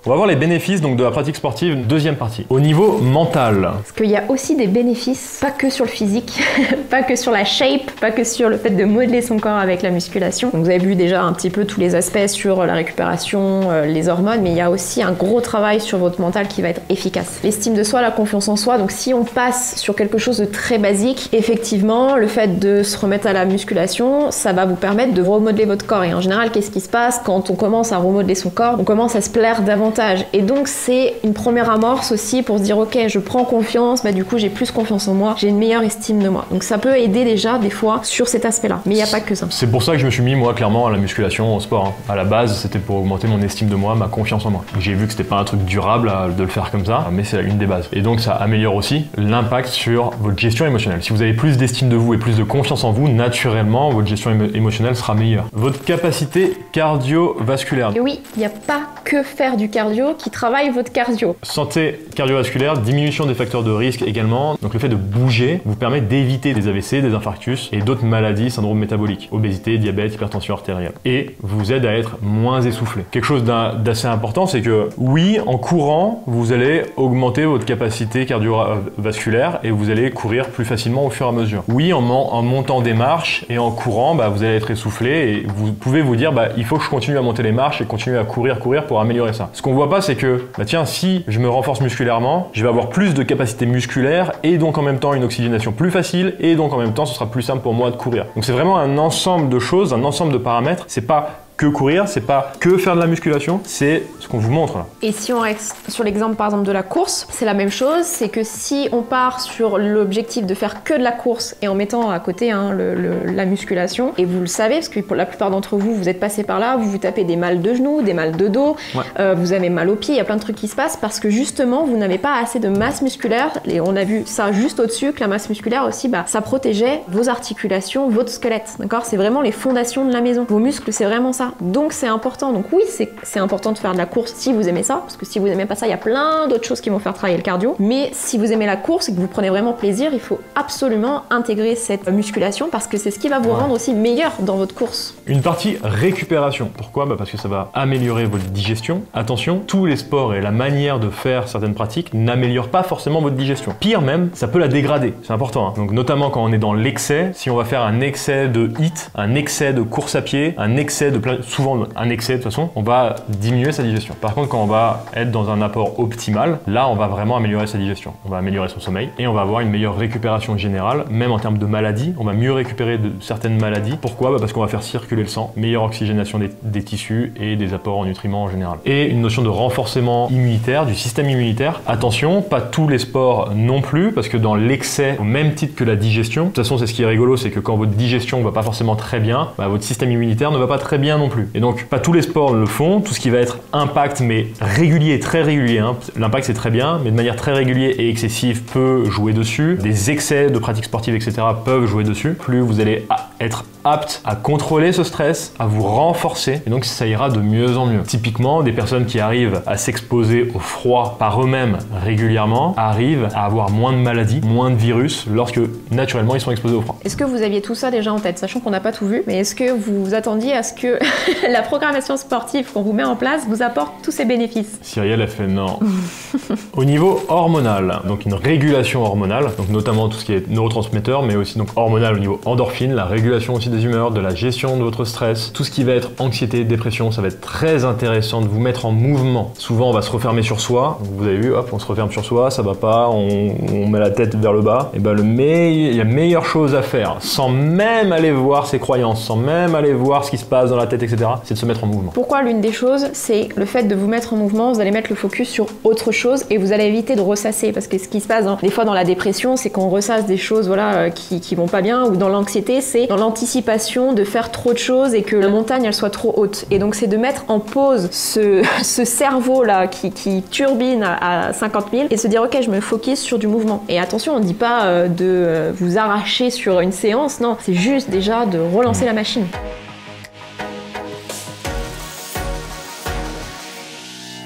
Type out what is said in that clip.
On va voir les bénéfices donc de la pratique sportive, deuxième partie. Au niveau mental. Parce qu'il y a aussi des bénéfices, pas que sur le physique, pas que sur la shape, pas que sur le fait de modeler son corps avec la musculation. Donc vous avez vu déjà un petit peu tous les aspects sur la récupération, les hormones, mais il y a aussi un gros travail sur votre mental qui va être efficace. L'estime de soi, la confiance en soi, donc si on passe sur quelque chose de très basique, effectivement, le fait de se remettre à la musculation, ça va vous permettre de remodeler votre corps. Et en général, qu'est-ce qui se passe quand on commence à remodeler son corps? On commence à se plaire davantage. Et donc c'est une première amorce aussi pour se dire ok, je prends confiance, bah du coup j'ai plus confiance en moi, j'ai une meilleure estime de moi. Donc ça peut aider déjà des fois sur cet aspect-là. Mais il n'y a pas que ça. C'est pour ça que je me suis mis moi clairement à la musculation, au sport. À la base, c'était pour augmenter mon estime de moi, ma confiance en moi. J'ai vu que c'était pas un truc durable de le faire comme ça, mais c'est une des bases. Et donc ça améliore aussi l'impact sur votre gestion émotionnelle. Si vous avez plus d'estime de vous et plus de confiance en vous, naturellement votre gestion émotionnelle sera meilleure. Votre capacité cardiovasculaire. Et oui, il n'y a pas que faire du cardio qui travaille votre cardio. Santé cardiovasculaire, diminution des facteurs de risque également. Donc le fait de bouger vous permet d'éviter des AVC, des infarctus et d'autres maladies, syndrome métabolique, obésité, diabète, hypertension artérielle. Et vous aide à être moins essoufflé. Quelque chose d'assez important, c'est que oui, en courant, vous allez augmenter votre capacité cardiovasculaire et vous allez courir plus facilement au fur et à mesure. Oui, en montant des marches et en courant, bah, vous allez être essoufflé et vous pouvez vous dire bah, il faut que je continue à monter les marches et continuer à courir pour améliorer ça. Ce qu'on voit pas, c'est que bah, tiens, si je me renforce musculairement, je vais avoir plus de capacité musculaire et donc en même temps une oxygénation plus facile et donc en même temps ce sera plus simple pour moi de courir. Donc c'est vraiment un ensemble de choses, un ensemble de paramètres. C'est pas que courir, c'est pas que faire de la musculation, c'est ce qu'on vous montre là. Et si on reste sur l'exemple par exemple de la course, c'est la même chose, c'est que si on part sur l'objectif de faire que de la course et en mettant à côté la musculation, et vous le savez, parce que pour la plupart d'entre vous, vous êtes passé par là, vous vous tapez des mal de genoux, des mal de dos, ouais. Vous avez mal aux pieds, il y a plein de trucs qui se passent parce que justement, vous n'avez pas assez de masse musculaire, et on a vu ça juste au-dessus, que la masse musculaire aussi, bah, ça protégeait vos articulations, votre squelette, d'accord? C'est vraiment les fondations de la maison. Vos muscles, c'est vraiment ça. Donc c'est important. Donc oui, c'est important de faire de la course si vous aimez ça, parce que si vous aimez pas ça, il y a plein d'autres choses qui vont faire travailler le cardio. Mais si vous aimez la course et que vous prenez vraiment plaisir, il faut absolument intégrer cette musculation parce que c'est ce qui va vous rendre aussi meilleur dans votre course. Une partie récupération. Pourquoi? Bah parce que ça va améliorer votre digestion. Attention, tous les sports et la manière de faire certaines pratiques n'améliorent pas forcément votre digestion. Pire même, ça peut la dégrader. C'est important. Hein. Donc notamment quand on est dans l'excès, si on va faire un excès de HIIT, un excès de course à pied, un excès de souvent un excès de toute façon, on va diminuer sa digestion. Par contre, quand on va être dans un apport optimal, là, on va vraiment améliorer sa digestion. On va améliorer son sommeil et on va avoir une meilleure récupération générale, même en termes de maladies. On va mieux récupérer de certaines maladies. Pourquoi? Bah parce qu'on va faire circuler le sang, meilleure oxygénation des tissus et des apports en nutriments en général. Et une notion de renforcement immunitaire, du système immunitaire. Attention, pas tous les sports non plus, parce que dans l'excès, au même titre que la digestion, de toute façon, c'est ce qui est rigolo, c'est que quand votre digestion va pas forcément très bien, bah, votre système immunitaire ne va pas très bien non plus. Et donc, pas tous les sports le font. Tout ce qui va être impact, mais régulier, très régulier. Hein. L'impact, c'est très bien, mais de manière très régulière et excessive peut jouer dessus. Des excès de pratiques sportives, etc. peuvent jouer dessus. Plus vous allez être apte à contrôler ce stress, à vous renforcer, et donc ça ira de mieux en mieux. Typiquement, des personnes qui arrivent à s'exposer au froid par eux-mêmes régulièrement arrivent à avoir moins de maladies, moins de virus, lorsque naturellement ils sont exposés au froid. Est-ce que vous aviez tout ça déjà en tête, sachant qu'on n'a pas tout vu, mais est-ce que vous vous attendiez à ce que la programmation sportive qu'on vous met en place vous apporte tous ces bénéfices? Cyrielle a fait non. Au niveau hormonal, donc une régulation hormonale, donc notamment tout ce qui est neurotransmetteurs, mais aussi donc hormonal au niveau endorphine, la régulation aussi des humeurs, de la gestion de votre stress, tout ce qui va être anxiété, dépression, ça va être très intéressant de vous mettre en mouvement. Souvent on va se refermer sur soi, donc vous avez vu, hop, on se referme sur soi, ça va pas, on met la tête vers le bas, et ben il y a meilleure chose à faire, sans même aller voir ses croyances, sans même aller voir ce qui se passe dans la tête, etc., c'est de se mettre en mouvement. Pourquoi l'une des choses, c'est le fait de vous mettre en mouvement, vous allez mettre le focus sur autre chose et vous allez éviter de ressasser, parce que ce qui se passe des fois dans la dépression, c'est qu'on ressasse des choses voilà, qui vont pas bien, ou dans l'anxiété, c'est dans l'anticipation de faire trop de choses et que la montagne elle soit trop haute. Et donc c'est de mettre en pause ce cerveau là qui turbine à 50 000 et se dire ok, je me focus sur du mouvement. Et attention, on ne dit pas de vous arracher sur une séance, non, c'est juste déjà de relancer la machine.